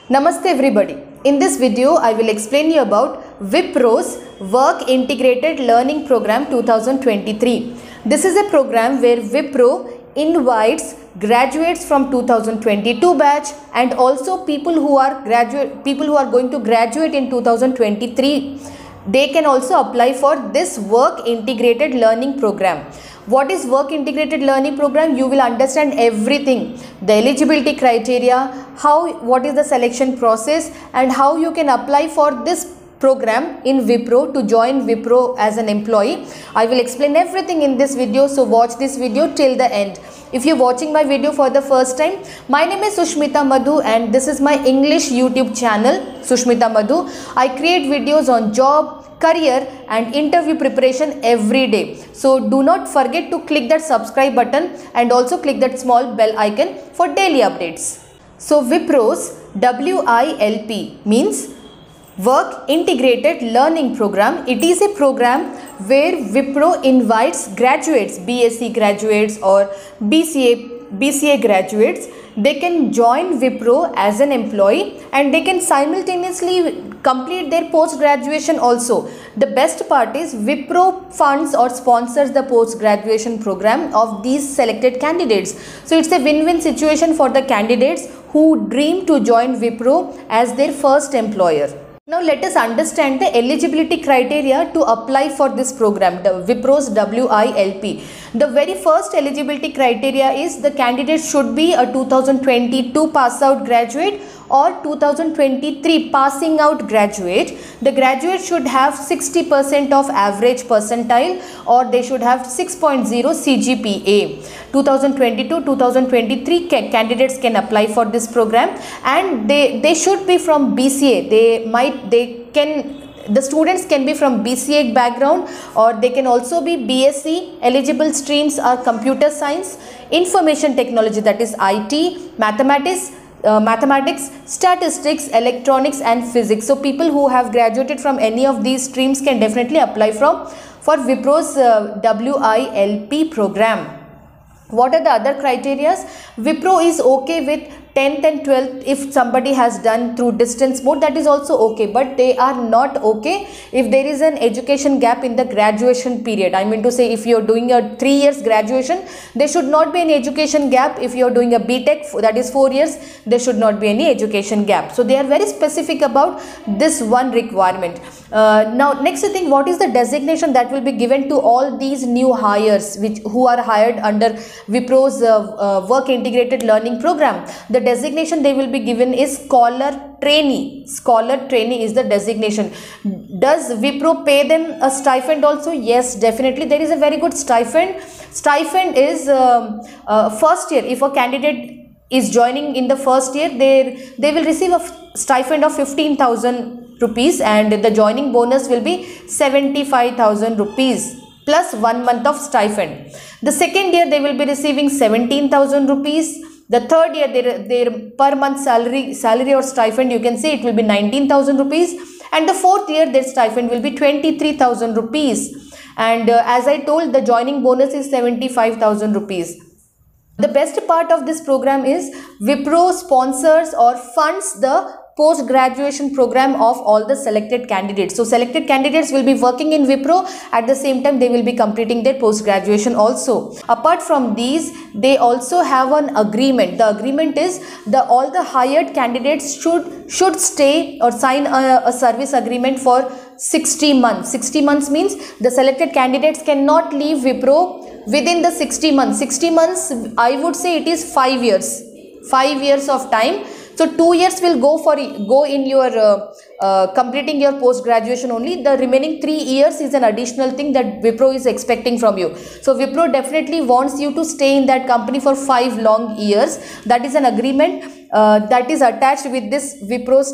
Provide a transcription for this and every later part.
Namaste everybody. In this video, I will explain you about Wipro's Work Integrated Learning Program 2023. This is a program where Wipro invites graduates from 2022 batch and also people who are going to graduate in 2023. They can also apply for this Work Integrated Learning Program. What is Work Integrated Learning Program? You will understand everything, the eligibility criteria, what is the selection process and how you can apply for this program in Wipro to join Wipro as an employee. I will explain everything in this video, so watch this video till the end. If you are watching my video for the first time, my name is Sushmita Madhu and this is my English YouTube channel, Sushmita Madhu. I create videos on job, career and interview preparation every day. So do not forget to click that subscribe button and also click that small bell icon for daily updates. So Wipro's WILP means Work Integrated Learning Program. It is a program where Wipro invites graduates, BSc graduates or BCA graduates. They can join Wipro as an employee and they can simultaneously complete their post-graduation also. The best part is Wipro funds or sponsors the post-graduation program of these selected candidates. So it's a win-win situation for the candidates who dream to join Wipro as their first employer. Now let us understand the eligibility criteria to apply for this program, the Wipro's WILP. The very first eligibility criteria is the candidate should be a 2022 pass out graduate or 2023 passing out graduate. The graduate should have 60% of average percentile or they should have 6.0 CGPA. 2022-2023 candidates can apply for this program and they should be from BCA. The students can be from BCA background or they can also be BSc. Eligible streams are computer science, information technology, that is IT, mathematics, statistics, electronics and physics. So people who have graduated from any of these streams can definitely apply for Wipro's WILP program. What are the other criteria? Wipro is okay with 10th and 12th if somebody has done through distance mode, that is also okay, but they are not okay if there is an education gap in the graduation period. I mean to say, if you are doing a 3 years graduation, there should not be any education gap. If you are doing a BTech, that is 4 years, there should not be any education gap. So they are very specific about this one requirement. Now next thing, what is the designation that will be given to all these new hires who are hired under Wipro's Work Integrated Learning Program? The designation they will be given is Scholar Trainee. Scholar Trainee is the designation. Does Wipro pay them a stipend also? Yes, definitely. There is a very good stipend. Stipend is first year. If a candidate is joining in the first year, they will receive a stipend of 15,000 rupees and the joining bonus will be 75,000 rupees plus 1 month of stipend. The second year they will be receiving 17,000 rupees. The third year their per month salary or stipend, you can say it will be 19,000 rupees, and the fourth year their stipend will be 23,000 rupees, and as I told, the joining bonus is 75,000 rupees. The best part of this program is Wipro sponsors or funds the post-graduation program of all the selected candidates. So selected candidates will be working in Wipro, at the same time they will be completing their post-graduation also. Apart from these, they also have an agreement. The agreement is all the hired candidates should stay or sign a service agreement for 60 months. 60 months means the selected candidates cannot leave Wipro within the 60 months. 60 months, I would say it is 5 years. 5 years of time. So 2 years will go in your completing your post graduation only. The remaining 3 years is an additional thing that Wipro is expecting from you. So Wipro definitely wants you to stay in that company for 5 long years. That is an agreement that is attached with this Wipro's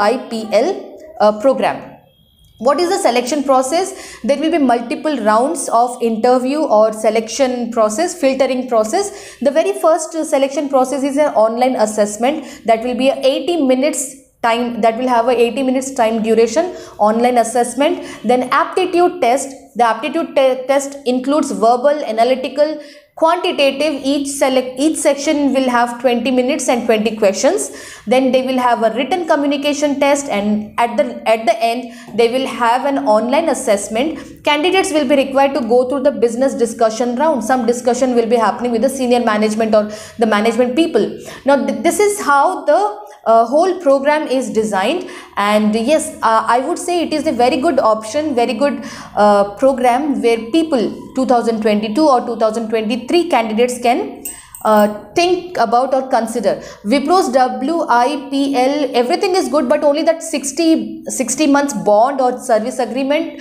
WIPL program. What is the selection process? There will be multiple rounds of interview or selection process, filtering process. The very first selection process is an online assessment that will be 80 minutes time, that will have a 80 minutes time duration, online assessment. Then aptitude test. The aptitude test includes verbal, analytical, Quantitative, each section will have 20 minutes and 20 questions. Then they will have a written communication test, and at the end they will have an online assessment. Candidates will be required to go through the business discussion round. Some discussion will be happening with the senior management or the management people. Now this is how the whole program is designed, and yes, I would say it is a very good option, very good program where people 2022 or 2023 candidates can think about or consider. Wipro's WIPL, everything is good, but only that 60 months bond or service agreement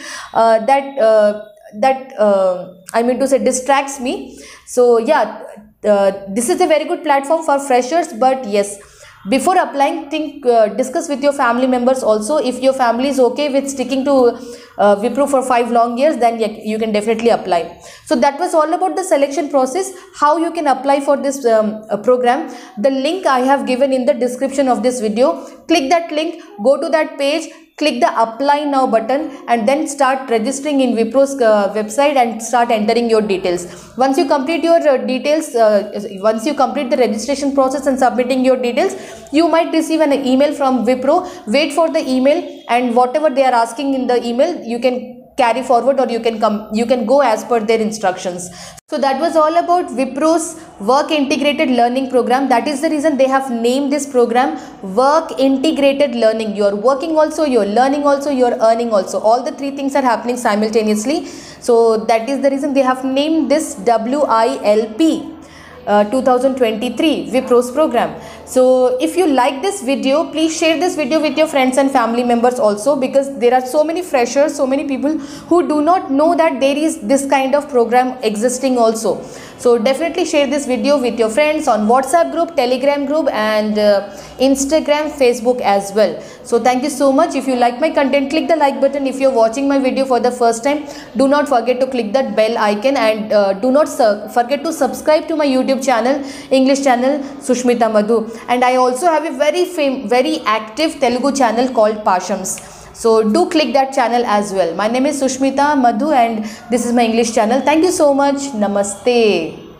I mean to say distracts me. So yeah, this is a very good platform for freshers, but yes, before applying, discuss with your family members also. If your family is okay with sticking to Wipro for 5 long years, then you can definitely apply. So that was all about the selection process, how you can apply for this program. The link I have given in the description of this video. Click that link, go to that page, click the apply now button, and then start registering in Wipro's website and start entering your details. Once you complete your details, once you complete the registration process and submitting your details, you might receive an email from Wipro. Wait for the email, and whatever they are asking in the email, you can carry forward, or you can go as per their instructions. So that was all about Wipro's Work Integrated Learning Program. That is the reason they have named this program Work Integrated Learning. You are working also, you are learning also, you are earning also. All the 3 things are happening simultaneously. So that is the reason they have named this WILP 2023 Wipro's program. So if you like this video, please share this video with your friends and family members also, because there are so many freshers, so many people who do not know that there is this kind of program existing also. So definitely share this video with your friends on WhatsApp group, Telegram group, and Instagram, Facebook as well. So thank you so much. If you like my content, click the like button. If you're watching my video for the first time, do not forget to click that bell icon, and do not forget to subscribe to my YouTube channel, English channel Sushmita Madhu. And I also have a very active Telugu channel called Pashams. So do click that channel as well. My name is Sushmita Madhu, and this is my English channel. Thank you so much. Namaste.